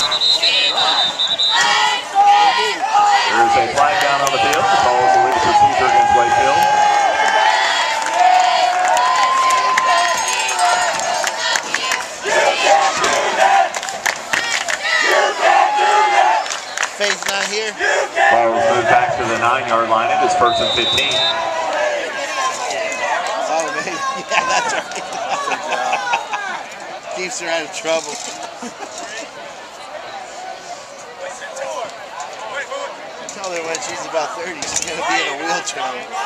There's a flag down on the field. The call is a legal procedure against Wakefield. Faith's not here. Ball was moved back to the 9-yard line. It is 1st and 15. Oh, man. Yeah, that's right. Keeps her out of trouble. Tell her when she's about 30, she's going to be in a wheelchair.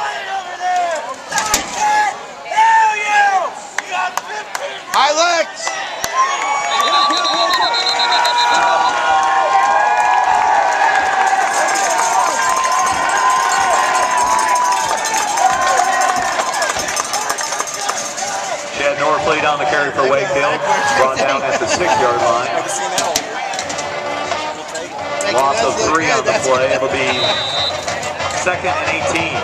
Hi, Lex! Chad Norfleet on the carry for Wakefield. Brought down at the 6-yard line. Loss of 3 on the play. It'll be 2nd and 18.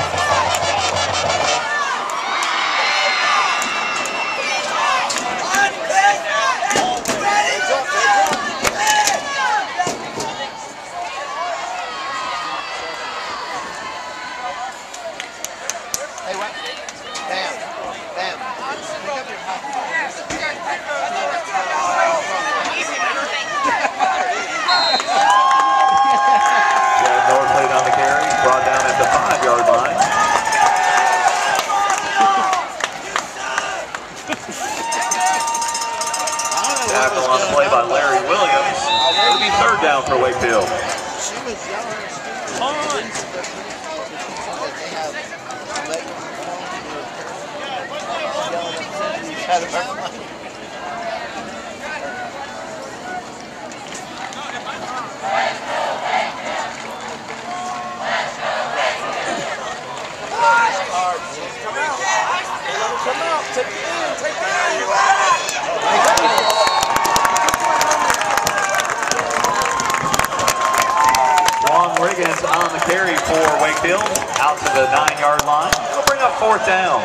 Hey, what? Bam. Bam. Pick up your Chad Norfleet on the carry. Brought down at the 5-yard line. Tackle on the play by Larry Williams. It'll be 3rd down for Wakefield. She was young. Come out, take it in, take it in. Long Riggins on the carry for Wakefield, out to the 9-yard line. It'll bring up 4th down.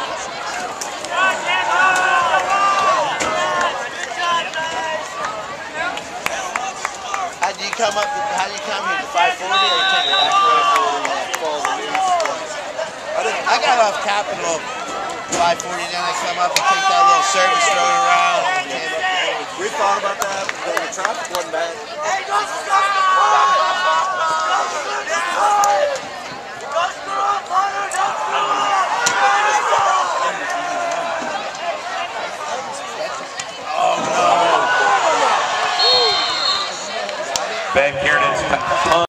How do you come here, the 540 or you take it back for I got off Capitol 540, then I come up and take that little service road around. And came up We thought about that, but the traffic wasn't bad. Ben Kiernan's